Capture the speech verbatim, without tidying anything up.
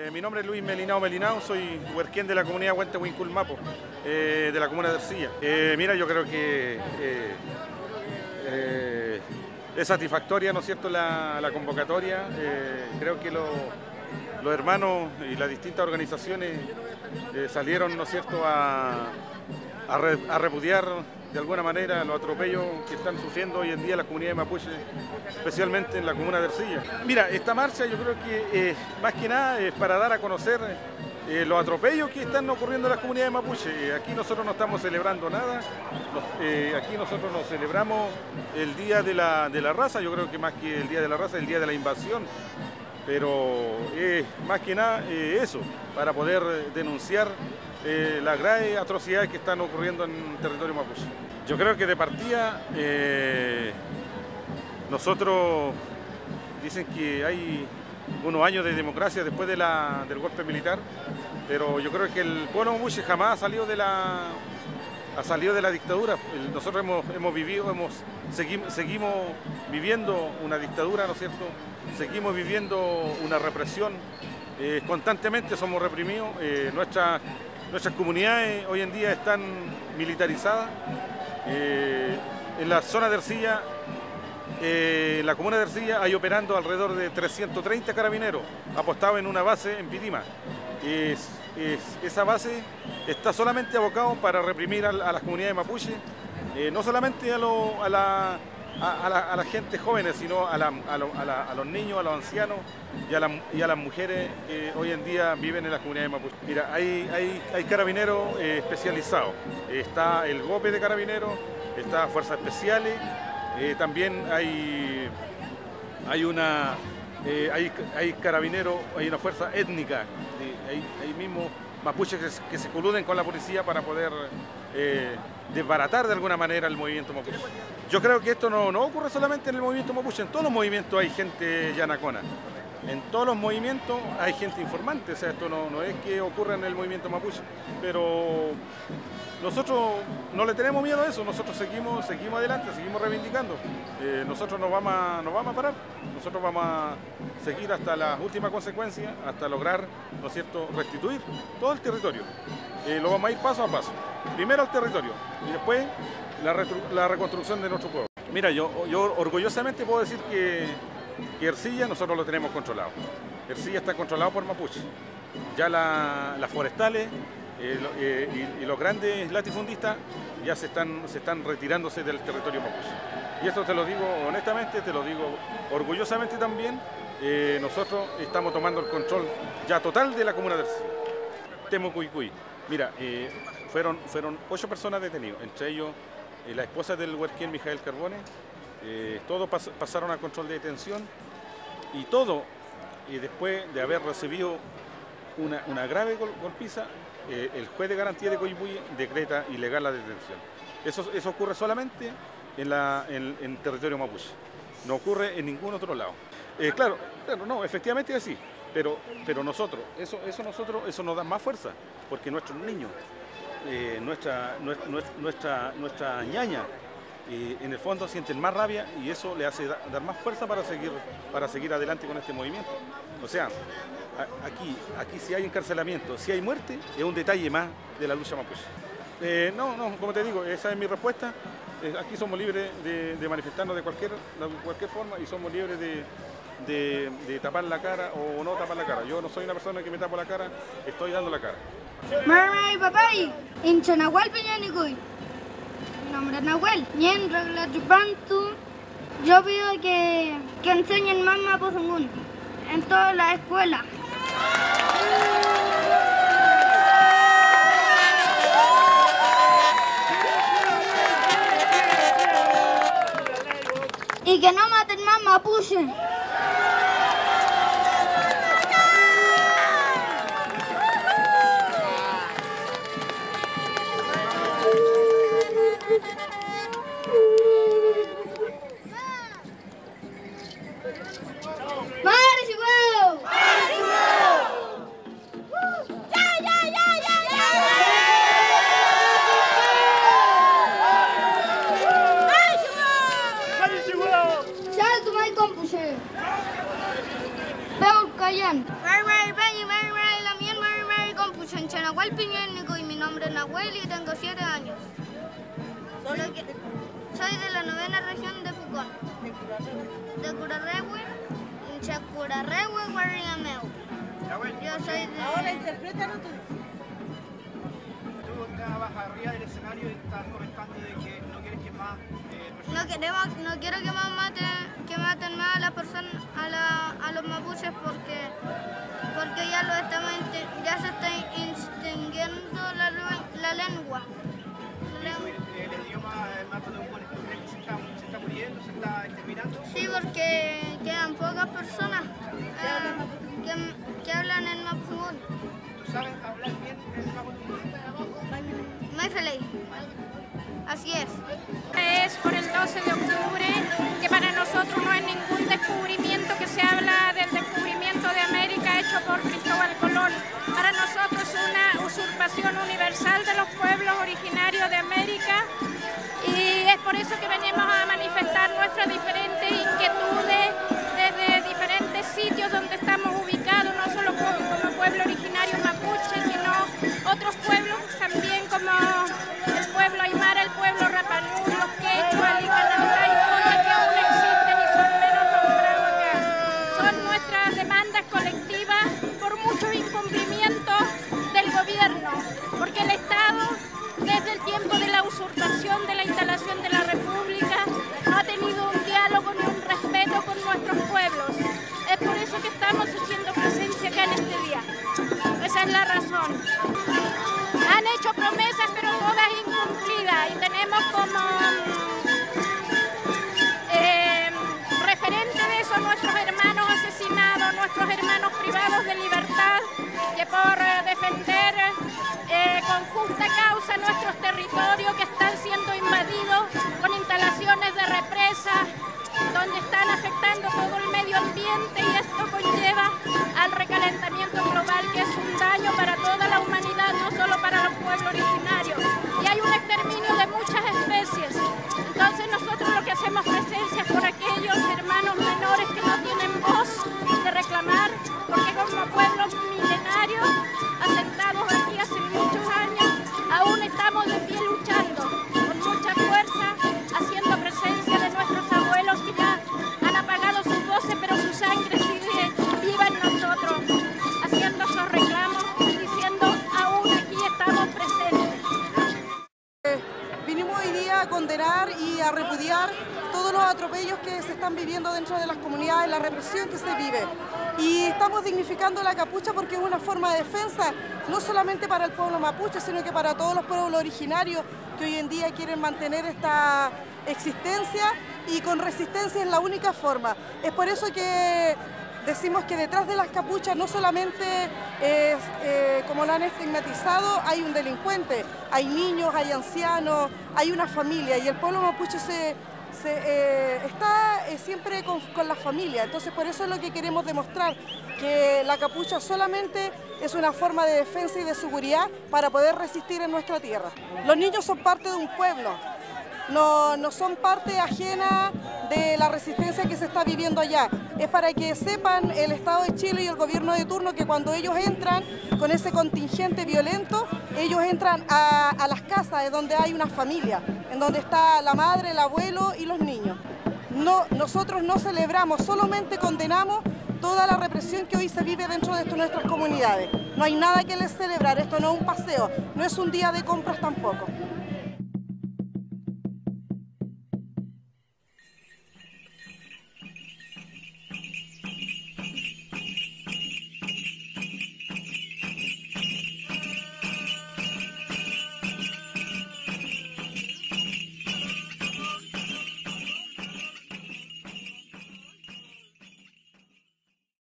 Eh, mi nombre es Luis Melinao Melinao, soy huerquén de la comunidad Huente Huinculmapo, eh, de la comuna de Ercilla. Eh, mira, yo creo que eh, eh, es satisfactoria, ¿no es cierto?, la, la convocatoria. Eh, creo que lo, los hermanos y las distintas organizaciones eh, salieron, ¿no es cierto?, a, a, re, a repudiar de alguna manera los atropellos que están sufriendo hoy en día las comunidades mapuches, especialmente en la comuna de Ercilla. Mira, esta marcha yo creo que eh, más que nada es para dar a conocer eh, los atropellos que están ocurriendo en las comunidades mapuches. Aquí nosotros no estamos celebrando nada, eh, aquí nosotros nos celebramos el Día de la, de la Raza, yo creo que más que el Día de la Raza, el Día de la Invasión. Pero es eh, más que nada eh, eso, para poder denunciar eh, las graves atrocidades que están ocurriendo en el territorio mapuche. Yo creo que de partida eh, nosotros dicen que hay unos años de democracia después de la, del golpe militar, pero yo creo que el pueblo mapuche jamás ha salido de la, ha salido de la dictadura. Nosotros hemos, hemos vivido, hemos, seguimos, seguimos viviendo una dictadura, ¿no es cierto? Seguimos viviendo una represión, eh, constantemente somos reprimidos, eh, nuestras, nuestras comunidades hoy en día están militarizadas. Eh, en la zona de Ercilla, eh, en la comuna de Ercilla hay operando alrededor de trescientos treinta carabineros apostados en una base en Pitima. Es, es, esa base está solamente abocado para reprimir a, a las comunidades mapuches, eh, no solamente a, lo, a la... A, a, la, a la gente joven, sino a, la, a, lo, a, la, a los niños, a los ancianos y a, la, y a las mujeres que hoy en día viven en las comunidades mapuches. Mira, hay, hay, hay carabineros eh, especializados. Está el GOPE de carabineros, está Fuerzas Especiales, eh, también hay, hay una eh, hay, hay carabineros, hay una fuerza étnica, eh, hay, hay mismo mapuches que, que se coluden con la policía para poder eh, desbaratar de alguna manera el movimiento mapuche. Yo creo que esto no, no ocurre solamente en el movimiento mapuche, en todos los movimientos hay gente yanacona. En todos los movimientos hay gente informante, o sea, esto no, no es que ocurra en el movimiento mapuche, pero nosotros no le tenemos miedo a eso, nosotros seguimos, seguimos adelante, seguimos reivindicando. Eh, nosotros no vamos, a, no vamos a parar, nosotros vamos a seguir hasta las últimas consecuencias, hasta lograr, ¿no es cierto?, restituir todo el territorio. Eh, lo vamos a ir paso a paso. Primero al territorio y después la, la reconstrucción de nuestro pueblo. Mira, yo, yo orgullosamente puedo decir que, que Ercilla nosotros lo tenemos controlado. Ercilla está controlado por mapuche. Ya la, las forestales eh, lo, eh, y, y los grandes latifundistas ya se están, se están retirándose del territorio mapuche. Y esto te lo digo honestamente, te lo digo orgullosamente también. Eh, nosotros estamos tomando el control ya total de la comuna de Ercilla. Temucuicui. Mira, eh, fueron, fueron ocho personas detenidas, entre ellos eh, la esposa del huerquén Mijael Carbone. Eh, todos pas pasaron a control de detención y todo, y después de haber recibido una, una grave gol golpiza, eh, el juez de garantía de Coyipulli decreta ilegal la detención. Eso, eso ocurre solamente en, la, en, en territorio mapuche, no ocurre en ningún otro lado. Eh, claro, claro, no, efectivamente es así. Pero, pero nosotros, eso, eso, nosotros, eso nos da más fuerza, porque nuestros niños, eh, nuestra, nuestra, nuestra, nuestra ñaña, eh, en el fondo sienten más rabia y eso le hace da, dar más fuerza para seguir, para seguir adelante con este movimiento. O sea, a, aquí, aquí si hay encarcelamiento, si hay muerte, es un detalle más de la lucha mapuche. Eh, no, no, como te digo, esa es mi respuesta. Eh, aquí somos libres de, de manifestarnos de cualquier, de cualquier forma y somos libres de... De, de tapar la cara o no tapar la cara. Yo no soy una persona que me tapo la cara, estoy dando la cara. Mamá papay, hincha Nahuel Peñanicuy. Mi nombre es Nahuel. Nien regla chupantu. Yo pido que, que enseñen más mapuzungún en todas las escuelas. Y que no maten más mapuche. Vamos callando. Nahuel Piñénico y mi nombre es Nahuel y tengo siete años. Soy, que, soy de la novena región de Pucón, de Curarrehue, Inchacurarrehue, Guarriameu. Yo soy de... Ahora interprétanos tú. Tú estabas arriba del escenario y estás comentando de que no quieres que más eh, personas... No, queremos, no quiero que más maten, que maten más a las personas, a, la, a los mapuches porque, porque ya lo estamos, ya se está extinguiendo la, la lengua. La lengua. El, el idioma mapuche se está, se está muriendo, se está exterminando. Sí, porque quedan pocas personas eh, que, que hablan en mapudungun. ¿Tú sabes hablar bien el mapudungun? Muy feliz. Así es. Es por el doce de octubre, que para nosotros no es ningún descubrimiento, que se habla del descubrimiento de América hecho por Cristóbal Colón. Para nosotros es una usurpación universal de los pueblos originarios de América y es por eso que venimos a manifestar nuestras diferentes inquietudes desde diferentes sitios donde estamos ubicados, no solo como pueblo originario mapuche, sino otros pueblos también como el pueblo aymara, el pueblo rapanui, los quechua, licanauray, que aún existen y son menos nombrados acá. Son nuestras demandas colectivas por muchos incumplimientos del gobierno, porque el Estado, desde el tiempo de la usurpación de la instalación de la República, no ha tenido un diálogo ni un respeto con nuestros pueblos. Es por eso que estamos haciendo presencia acá en este día. Esa es la razón. Han hecho promesas, pero todas incumplidas, y tenemos como eh, referente de eso nuestros hermanos asesinados, nuestros hermanos privados de libertad, que por eh, defender eh, con justa causa nuestros territorios que están siendo invadidos con instalaciones de represas, donde están afectando todo el medio ambiente, y esto conlleva al recalentamiento global, que es un daño para toda la humanidad, no solo para los pueblos originarios. Y hay un exterminio de muchas especies. Entonces nosotros lo que hacemos presencia es por aquellos hermanos menores que no tienen voz de reclamar, porque como pueblos milenarios, asentados aquí hace muchos años, aún estamos de pie luchando con mucha fuerza, haciendo presencia de nuestros abuelos que ya han apagado sus voces, pero su sangre sigue viva en nosotros, haciendo esos reclamos y diciendo aún aquí estamos presentes. Eh, vinimos hoy día a condenar y a repudiar todos los atropellos que se están viviendo dentro de las comunidades, la represión que se vive. Y estamos dignificando la capucha porque es una forma de defensa, no solamente para el pueblo mapuche, sino que para todos los pueblos originarios que hoy en día quieren mantener esta existencia, y con resistencia es la única forma. Es por eso que decimos que detrás de las capuchas no solamente es, eh, como lo han estigmatizado, hay un delincuente, hay niños, hay ancianos, hay una familia, y el pueblo mapuche se... Se, eh, está eh, siempre con, con la familia. Entonces por eso es lo que queremos demostrar, que la capucha solamente es una forma de defensa y de seguridad para poder resistir en nuestra tierra. Los niños son parte de un pueblo, no, no son parte ajena de la resistencia que se está viviendo allá. Es para que sepan el Estado de Chile y el gobierno de turno que cuando ellos entran con ese contingente violento, ellos entran a, a las casas de donde hay una familia, en donde está la madre, el abuelo y los niños. No, nosotros no celebramos, solamente condenamos toda la represión que hoy se vive dentro de nuestras comunidades. No hay nada que les celebrar, esto no es un paseo, no es un día de compras tampoco.